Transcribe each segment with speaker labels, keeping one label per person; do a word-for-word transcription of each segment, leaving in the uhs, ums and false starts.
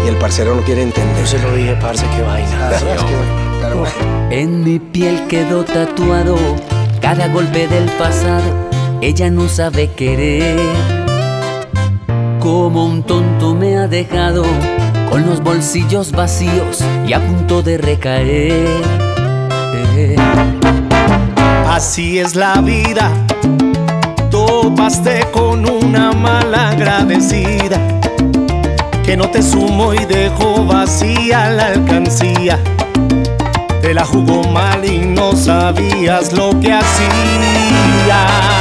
Speaker 1: y el parcero no quiere entender.
Speaker 2: Yo se lo dije, parce, qué vaina.
Speaker 1: La verdad es que, pero bueno.
Speaker 3: En mi piel quedó tatuado cada golpe del pasado. Ella no sabe querer. Como un tonto me ha dejado, con los bolsillos vacíos y a punto de recaer. Eh.
Speaker 2: Así es la vida, topaste con una mala agradecida que no te sumó y dejó vacía la alcancía. Te la jugó mal y no sabías lo que hacía.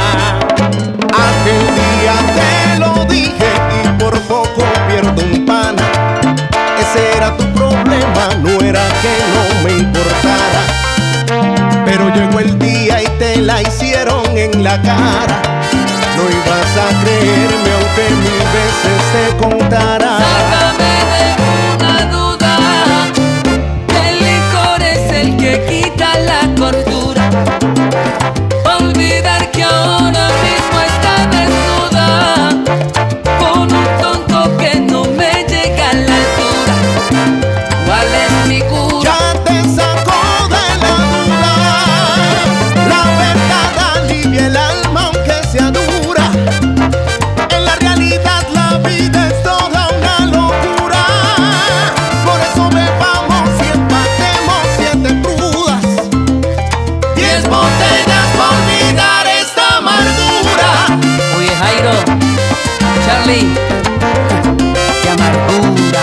Speaker 2: Aquel día te lo dije y por poco pierdo un pana. Ese era tu problema, no era que no me importara. Pero llegó el día y te la hicieron en la cara. No ibas a creerme aunque mil veces te contara.
Speaker 3: Sácame de una duda, que el licor es el que quita la cordura. Olvidar que ahora mismo está desnuda, con un tonto que no me llega a la altura. ¿Cuál es mi cura?
Speaker 2: Ya te sacó de la duda, la verdad alivia el alma aunque sea dura. En la realidad la vida es toda una locura. Por eso bebamos y empatemos siete crudas, diez botellas para olvidar esta amargura.
Speaker 3: Oye, Jairo, Charlie, qué amargura.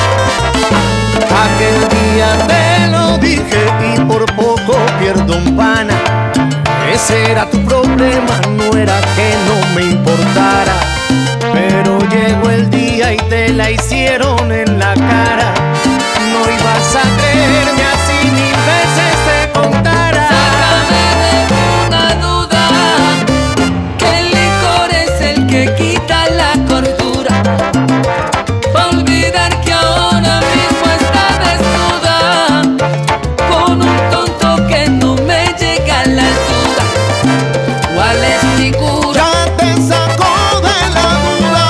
Speaker 2: Aquel día te lo dije y por poco pierdo un pana. Ese era tu problema, no era que no me importara. Pero llegó el día y te la hicieron en la cara. No ibas a creerme así mil veces te contara.
Speaker 3: Sácame de una duda, que el licor es el que quita la cordura. Pa' olvidar que ahora mismo está desnuda, con un tonto que no me llega a la altura. ¿Cuál es mi cura?
Speaker 2: Ya te sacó de la duda,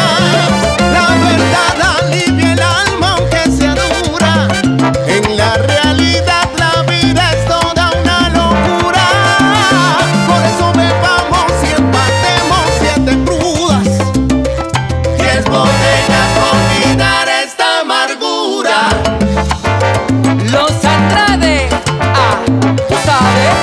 Speaker 2: la verdad alivia el alma aunque sea dura. En la realidad la vida es toda una locura. Por eso bebamos y empatemos siete crudas, diez botellas para olvidar esta amargura.
Speaker 3: Los Andrade, ah, tú sabes.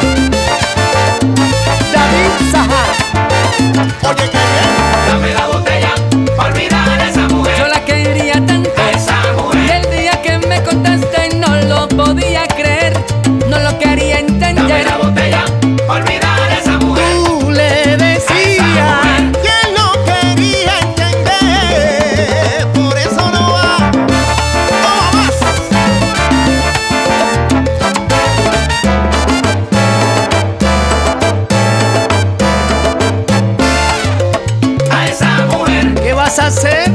Speaker 3: David Saja,
Speaker 2: Oye, qué bien.
Speaker 4: Dame la botella para olvidar a esa mujer.
Speaker 3: yo la quería tanto.
Speaker 4: A esa
Speaker 3: Y
Speaker 4: mujer.
Speaker 3: el día que me contaste no lo podía creer, no lo quería
Speaker 4: Dame
Speaker 3: entender.
Speaker 4: la botella para olvidar a esa mujer.
Speaker 2: Tú le decías que él no quería entender, por eso no va, no va más.
Speaker 4: A esa mujer.
Speaker 2: ¿Qué vas a hacer?